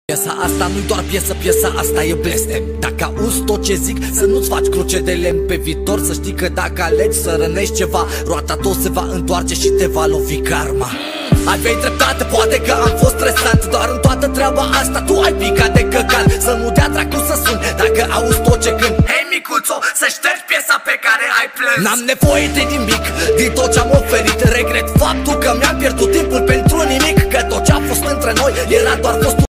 Piesa asta nu-i doar piesă, piesa asta e blestem. Dacă auzi tot ce zic, să nu-ți faci cruce de lemn pe viitor. Să știi că dacă alegi să rănești ceva, roata tot se va întoarce și te va lovi karma. Aveai dreptate, poate că am fost stresant, doar în toată treaba asta tu ai picat de căcat. Să nu dea dracu să suni dacă auzi tot ce cânt. Hei micuțo, să ștergi piesa pe care ai plâns. N-am nevoie de nimic din tot ce-am oferit. Regret faptul că mi-am pierdut timpul pentru nimic, că tot ce a fost între noi era doar fost